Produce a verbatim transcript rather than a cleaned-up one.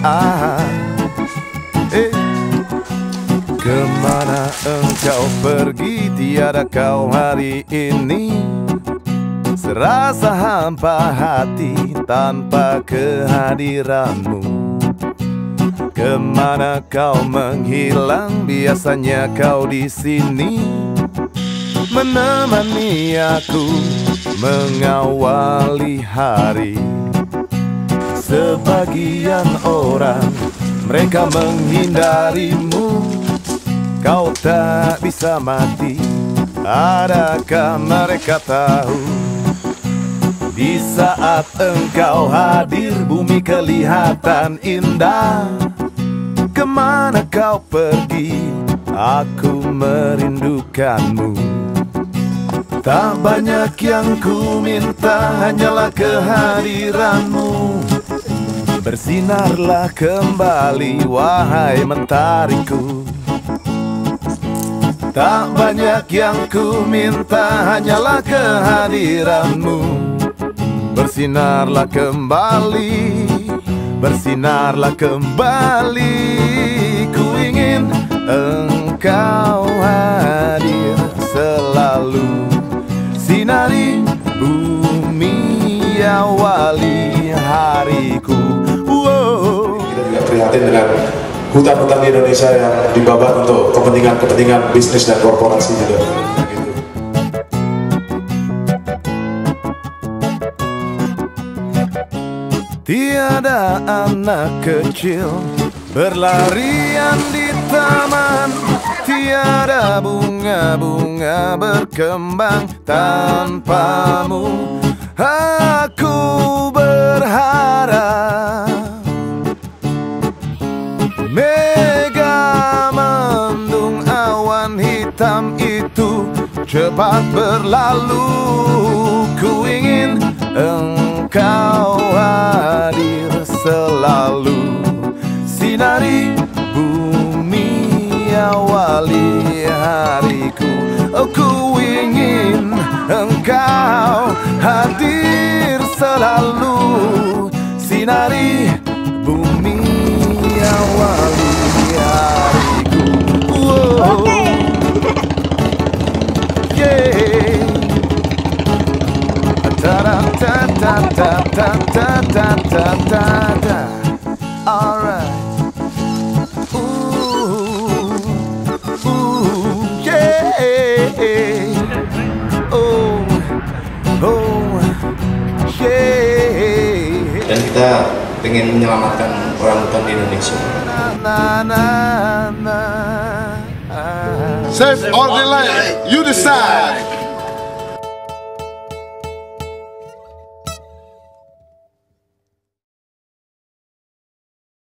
saat eh, kemana engkau pergi, tiada kau hari ini. Serasa hampa hati tanpa kehadiranmu. Kemana kau menghilang, biasanya kau di sini, menemani aku mengawali hari. Sebagian orang mereka menghindarimu, kau tak bisa mati. Adakah mereka tahu, di saat engkau hadir bumi kelihatan indah. Kemana kau pergi, aku merindukanmu. Tak banyak yang ku minta, hanyalah kehadiranmu. Bersinarlah kembali, wahai mentariku. Tak banyak yang ku minta, hanyalah kehadiranmu. Bersinarlah kembali, bersinarlah kembali. Ku ingin engkau hadir selalu. Sinari bumi, awali hariku. Wow. Kita juga prihatin dengan hutan-hutan di Indonesia yang dibabat untuk kepentingan-kepentingan bisnis dan korporasi juga. Tiada anak kecil berlarian di taman, tiada bunga-bunga berkembang tanpamu. Aku berharap mega mendung awan hitam itu cepat berlalu. Ku ingin engkau hadir selalu. Sinari bumi, awali hariku. Oh, ku ingin engkau hadir selalu. Sinari bumi, awali hariku. Wow. Yeah. Da da da da da da da da da da. Alright. Ooh, ooh, yeah. Oh, oh, yeah. Dan kita pengen menyelamatkan orangutan di Indonesia. Na, na, na, na. Save all the land. You decide.